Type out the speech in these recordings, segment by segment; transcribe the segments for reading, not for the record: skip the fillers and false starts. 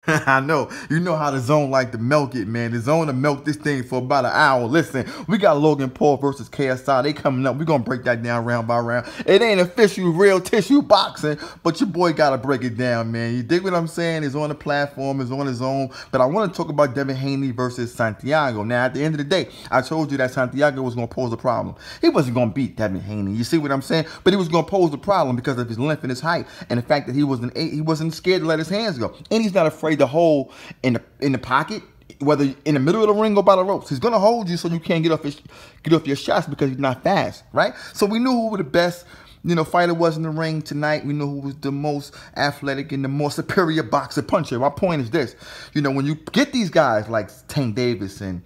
I know. You know how the zone like to milk it, man. The zone to milk this thing for about an hour. Listen, we got Logan Paul versus KSI. They coming up. We're going to break that down round by round. It ain't official real tissue boxing, but your boy got to break it down, man. You dig what I'm saying? It's on the platform. It's on his own. But I want to talk about Devin Haney versus Santiago. Now, at the end of the day, I told you that Santiago was going to pose a problem. He wasn't going to beat Devin Haney. You see what I'm saying? But he was going to pose a problem because of his length and his height and the fact that he wasn't scared to let his hands go. And he's not afraid to hold in the pocket, whether in the middle of the ring or by the ropes. He's gonna hold you so you can't get off your shots because he's not fast, right? So we knew who the best, fighter was in the ring tonight. We knew who was the most athletic and the more superior boxer puncher. My point is this, when you get these guys like Tank Davis and,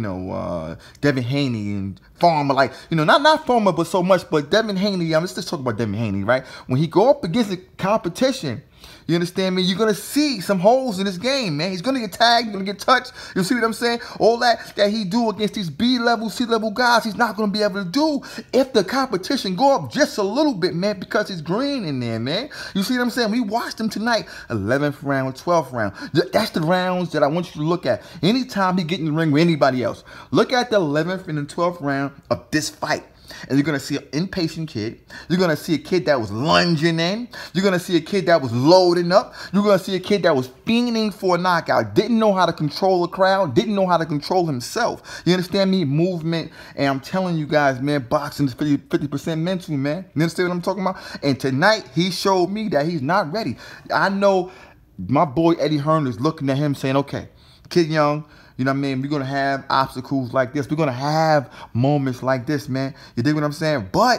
Devin Haney and Farmer, not Farmer, but so much, but Devin Haney, let's just talk about Devin Haney, right? When he go up against the competition, you understand me? You're going to see some holes in this game, man. He's going to get tagged. He's going to get touched. You see what I'm saying? All that he do against these B-level, C-level guys, he's not going to be able to do if the competition go up just a little bit, man, because he's green in there, man. You see what I'm saying? We watched him tonight, 11th round, 12th round. That's the rounds that I want you to look at. Anytime he get in the ring with anybody else, look at the 11th and the 12th round of this fight. And you're going to see an impatient kid. You're going to see a kid that was lunging in. You're going to see a kid that was loading up. You're going to see a kid that was fiending for a knockout. Didn't know how to control the crowd. Didn't know how to control himself. You understand me? Movement. And I'm telling you guys, man, boxing is 50% mental, man. You understand what I'm talking about? And tonight, he showed me that he's not ready. I know my boy Eddie Hearn is looking at him saying, okay, kid young, you know what I mean? We're going to have obstacles like this. We're going to have moments like this, man. You dig what I'm saying? But,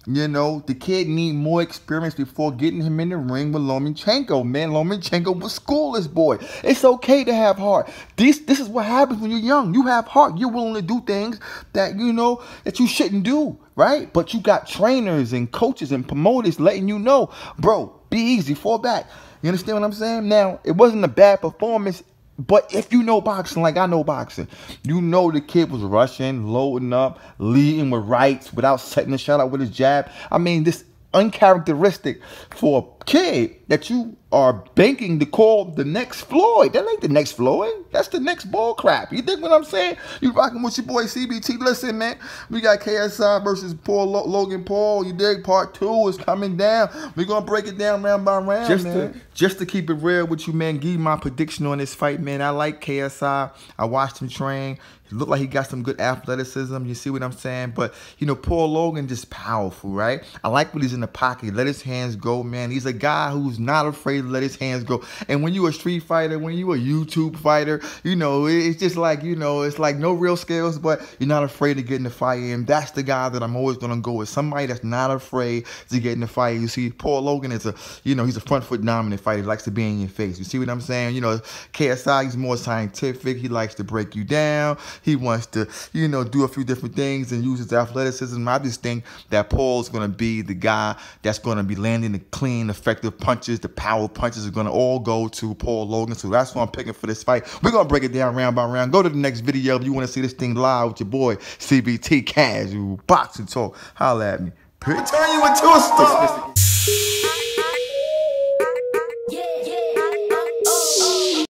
the kid need more experience before getting him in the ring with Lomachenko, man. Lomachenko will school this boy. It's okay to have heart. This is what happens when you're young. You have heart. You're willing to do things that, that you shouldn't do, right? But you got trainers and coaches and promoters letting you know, bro, be easy, fall back. You understand what I'm saying? Now, it wasn't a bad performance. But if you know boxing like I know boxing, the kid was rushing, loading up, leading with rights without setting a shot out with his jab. I mean, this uncharacteristic for a kid that you are banking to call the next Floyd. That ain't the next Floyd. That's the next bull crap. You think what I'm saying? You rocking with your boy CBT. Listen, man, we got KSI versus Logan Paul. You dig? Part 2 is coming down. We're going to break it down round by round, man. Just to keep it real with you, man, give you my prediction on this fight, man. I like KSI. I watched him train. He looked like he got some good athleticism. You see what I'm saying? But, Paul Logan just powerful, right? I like when he's in the pocket. Let his hands go, man. He's a guy who's not afraid to let his hands go. And when you a street fighter, when you a YouTube fighter, it's just like, it's like no real skills, but you're not afraid to get in the fight. And that's the guy that I'm always going to go with. Somebody that's not afraid to get in the fight. You see, Paul Logan is he's a front foot dominant fighter. He likes to be in your face. You see what I'm saying? KSI, he's more scientific. He likes to break you down. He wants to, do a few different things and use his athleticism. I just think that Paul's going to be the guy that's going to be landing the clean, effective punches. The power punches are going to all go to Paul Logan. So that's what I'm picking for this fight. We're going to break it down round by round. Go to the next video if you want to see this thing live with your boy, CBT Casual Boxing Talk. Holla at me. Turn you into a star.